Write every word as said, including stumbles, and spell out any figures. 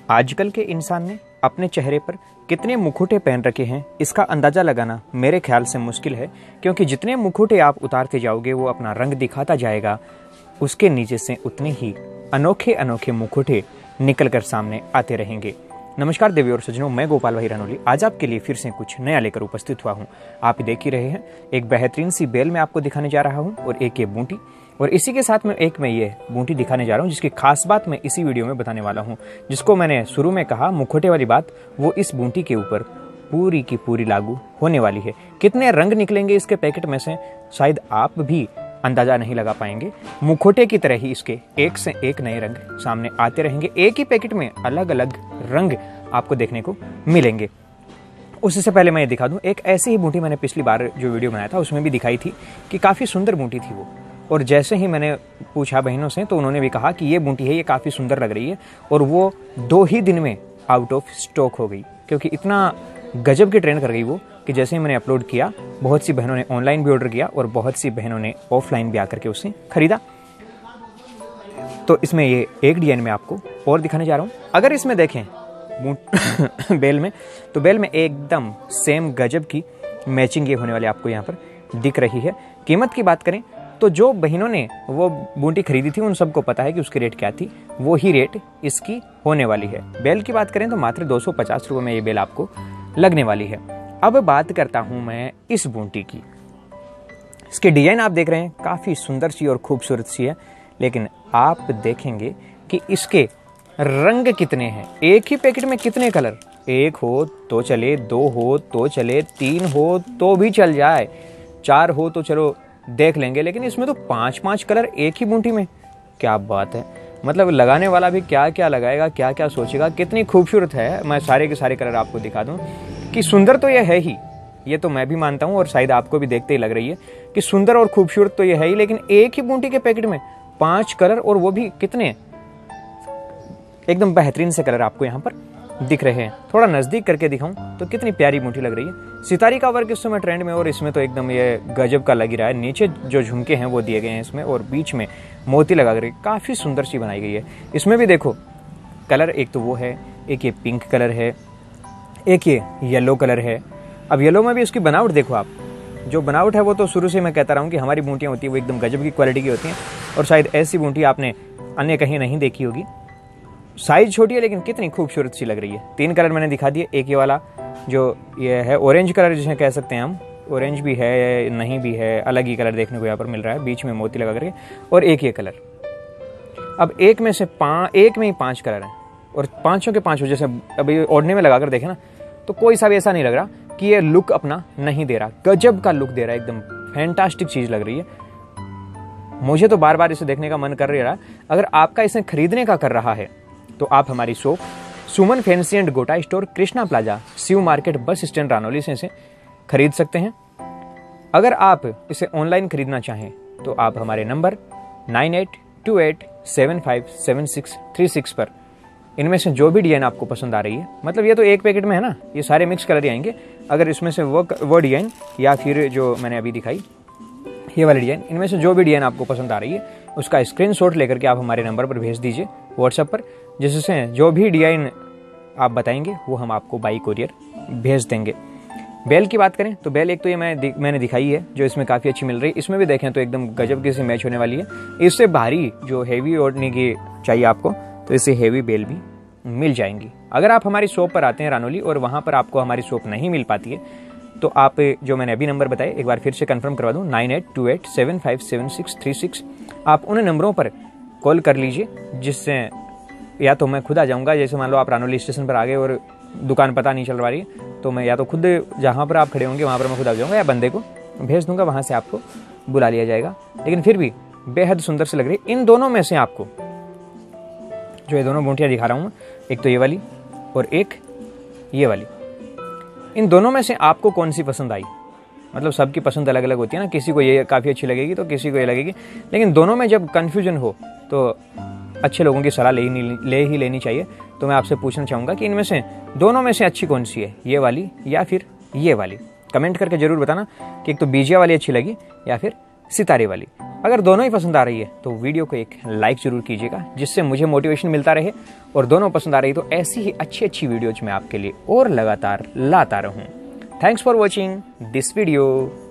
आजकल के इंसान ने अपने चेहरे पर कितने मुखौटे पहन रखे हैं, इसका अंदाजा लगाना मेरे ख्याल से मुश्किल है, क्योंकि जितने मुखौटे आप उतारते जाओगे वो अपना रंग दिखाता जाएगा, उसके नीचे से उतने ही अनोखे अनोखे मुखौटे निकलकर सामने आते रहेंगे। नमस्कार देवी और सज्जनों, मैं गोपाल भाई रानोली आज आपके लिए फिर से कुछ नया लेकर उपस्थित हुआ हूँ। आप देख ही रहे हैं, एक बेहतरीन सी बेल मैं आपको दिखाने जा रहा हूँ और एक ये बूटी, और इसी के साथ में एक मैं ये बूटी दिखाने जा रहा हूँ जिसकी खास बात मैं इसी वीडियो में बताने वाला हूँ। जिसको मैंने शुरू में कहा मुखौटे वाली बात, वो इस बूटी के ऊपर पूरी की पूरी लागू होने वाली है। कितने रंग निकलेंगे इसके पैकेट में से शायद आप भी अंदाजा नहीं लगा पाएंगे। मुखौटे की तरह ही इसके एक से एक नए रंग सामने आते रहेंगे। एक ही पैकेट में अलग अलग रंग आपको देखने को मिलेंगे। उससे पहले मैं ये दिखा दूं, एक ऐसी ही बूटी मैंने पिछली बार जो वीडियो बनाया था उसमें भी दिखाई थी कि काफ़ी सुंदर बूटी थी वो, और जैसे ही मैंने पूछा बहनों से तो उन्होंने भी कहा कि ये बूटी है, ये काफ़ी सुंदर लग रही है, और वो दो ही दिन में आउट ऑफ स्टॉक हो गई, क्योंकि इतना गजब की ट्रेंड कर गई वो कि जैसे ही मैंने अपलोड किया बहुत सी बहनों ने ऑनलाइन भी ऑर्डर किया और बहुत सी बहनों ने ऑफलाइन भी आकर के उसे खरीदा। तो इसमें ये एक डिजाइन में आपको और दिखाने जा रहा हूँ। अगर इसमें देखें बेल में, तो बेल में एकदम सेम गजब की मैचिंग ये होने वाली आपको यहाँ पर दिख रही है। कीमत की बात करें तो जो बहनों ने वो बूटी खरीदी थी उन सबको पता है कि उसकी रेट क्या थी, वो ही रेट इसकी होने वाली है। बेल की बात करें तो मात्र दो सौ पचास रुपये में ये बेल आपको लगने वाली है। अब बात करता हूं मैं इस बूटी की। इसके डिजाइन आप देख रहे हैं, काफ़ी सुंदर सी और खूबसूरत सी है, लेकिन आप देखेंगे कि इसके रंग कितने हैं। एक ही पैकेट में कितने कलर, एक हो तो चले, दो हो तो चले, तीन हो तो भी चल जाए, चार हो तो चलो देख लेंगे, लेकिन इसमें तो पांच पांच कलर एक ही बूटी में। क्या बात है, मतलब लगाने वाला भी क्या क्या लगाएगा, क्या क्या सोचेगा। कितनी खूबसूरत है। मैं सारे के सारे कलर आपको दिखा दूं कि सुंदर तो ये है ही, ये तो मैं भी मानता हूं और शायद आपको भी देखते ही लग रही है कि सुंदर और खूबसूरत तो ये है ही, लेकिन एक ही बूटी के पैकेट में पांच कलर, और वो भी कितने एकदम बेहतरीन से कलर आपको यहाँ पर दिख रहे हैं। थोड़ा नजदीक करके दिखाऊं तो कितनी प्यारी बूटी लग रही है। सितारी का वर्क इस समय ट्रेंड में, और इसमें तो एकदम ये गजब का लग ही रहा है। नीचे जो झुमके हैं वो दिए गए हैं इसमें, और बीच में मोती लगा कर काफी सुंदर सी बनाई गई है। इसमें भी देखो कलर, एक तो वो है, एक ये पिंक कलर है, एक ये येलो कलर है। अब येलो में भी इसकी बनावट देखो आप, जो बनावट है वो तो शुरू से मैं कहता रहा हूँ कि हमारी बूटियाँ होती है वो एकदम गजब की क्वालिटी की होती हैं, और शायद ऐसी बूटी आपने अन्य कहीं नहीं देखी होगी। साइज छोटी है लेकिन कितनी खूबसूरत सी लग रही है। तीन कलर मैंने दिखा दिए। एक ये वाला जो ये है ऑरेंज कलर जिसे कह सकते हैं हम, ऑरेंज भी है नहीं भी है, अलग ही कलर देखने को यहाँ पर मिल रहा है, बीच में मोती लगा करके, और एक ये कलर। अब एक में से पाँच, एक में ही पांच कलर हैं, और पांचों के पांचों जैसे अभी ओढ़ने में लगाकर देखें ना तो कोई सा भी ऐसा नहीं लग रहा कि ये लुक अपना नहीं दे रहा। गजब का लुक दे रहा है, एकदम फैंटास्टिक चीज लग रही है। मुझे तो बार बार इसे देखने का मन कर रहा है। अगर आपका इसे खरीदने का कर रहा है तो आप हमारी shop Suman fancy and Gota store, Krishna plaza, Shiv market, bus stand, Ranauli से इसे खरीद सकते हैं। अगर आप इसे ऑनलाइन खरीदना चाहें तो आप हमारे number nine eight two eight seven five seven six three six पर इनमें से जो भी डिजाइन आपको पसंद आ रही है, मतलब ये तो एक पैकेट में है ना, ये सारे मिक्स कलर ही आएंगे। अगर इसमें से वो वो डिजाइन या फिर जो मैंने अभी दिखाई ये वाली डिजाइन, इनमें से जो भी डिजाइन आपको पसंद आ रही है उसका स्क्रीनशॉट लेकर के आप हमारे नंबर पर भेज दीजिए व्हाट्सएप पर, जिससे जो भी डिजाइन आप बताएंगे वो हम आपको बाई कोरियर भेज देंगे। बेल की बात करें तो बेल एक तो ये मैं दि, मैंने दिखाई है जो इसमें काफ़ी अच्छी मिल रही है। इसमें भी देखें तो एकदम गजब की से मैच होने वाली है। इससे भारी जो हैवी ओढ़ने की चाहिए आपको तो इससे हैवी बेल भी मिल जाएंगी। अगर आप हमारी शॉप पर आते हैं रानौली और वहाँ पर आपको हमारी शॉप नहीं मिल पाती है तो आप जो मैंने अभी नंबर बताए एक बार फिर से कंफर्म करवा दूँ, nine eight two eight seven five seven six three six. आप उन नंबरों पर कॉल कर लीजिए, जिससे या तो मैं खुद आ जाऊँगा, जैसे मान लो आप रानौली स्टेशन पर आ गए और दुकान पता नहीं चल रही है तो मैं या तो खुद जहाँ पर आप खड़े होंगे वहाँ पर मैं खुद आ जाऊँगा, या बंदे को भेज दूंगा, वहाँ से आपको बुला लिया जाएगा। लेकिन फिर भी बेहद सुंदर से लग रही है। इन दोनों में से आपको जो ये दोनों बूटियाँ दिखा रहा हूँ, एक तो ये वाली और एक ये वाली, इन दोनों में से आपको कौन सी पसंद आई? मतलब सबकी पसंद अलग अलग होती है ना, किसी को ये काफ़ी अच्छी लगेगी तो किसी को ये लगेगी, लेकिन दोनों में जब कन्फ्यूजन हो तो अच्छे लोगों की सलाह ले ही ले ही लेनी चाहिए। तो मैं आपसे पूछना चाहूँगा कि इनमें से दोनों में से अच्छी कौन सी है, ये वाली या फिर ये वाली? कमेंट करके जरूर बताना कि एक तो बीजिया वाली अच्छी लगी या फिर सितारे वाली। अगर दोनों ही पसंद आ रही है तो वीडियो को एक लाइक जरूर कीजिएगा, जिससे मुझे मोटिवेशन मिलता रहे, और दोनों पसंद आ रही तो ऐसी ही अच्छी अच्छी वीडियोज मैं आपके लिए और लगातार लाता रहूं। Thanks for watching this video.